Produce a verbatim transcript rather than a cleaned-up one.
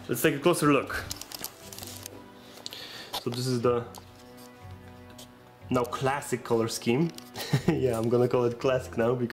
let's take a closer look. So this is the now classic color scheme. Yeah, I'm gonna call it classic now because